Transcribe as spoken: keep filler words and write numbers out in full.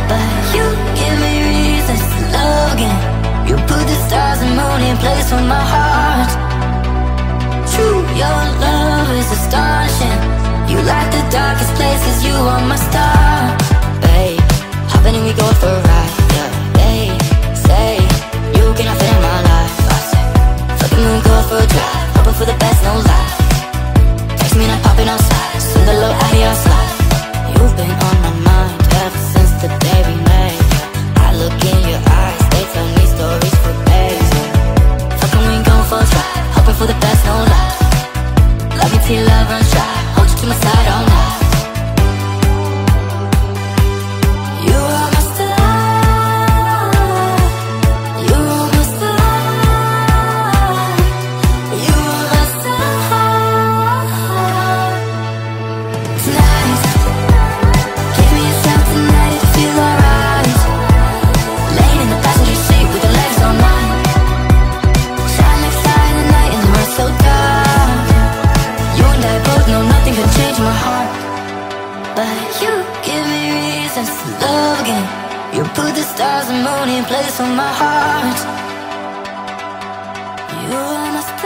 but you give me reasons to love again. You put the stars and moon in place for my heart. True, your love is astonishing. You light the darkest place 'cause you are my star. Babe, hop in and we go for a ride, yeah. They say you cannot fit in my life. I say, fucking we go for a drive, hoping for the best, no lie. Text me and I'm popping outside, send a little adios slide. You've been on my mind ever since the day we met. I look in your eyes, they tell me stories for days. Fucking we go for a drive, hoping for the best, no lie. Love me till love runs dry, hold you to my side all night. You are my star, you are my star, you are my star. Tonight, give me a shot tonight to feel alright. Laying in the passenger seat with your legs on mine. Shine like star in the night and the world's so dark. You and I both know nothing can change my heart, but you give me reasons to love again. You put the stars and moon in place for my heart. You are my star.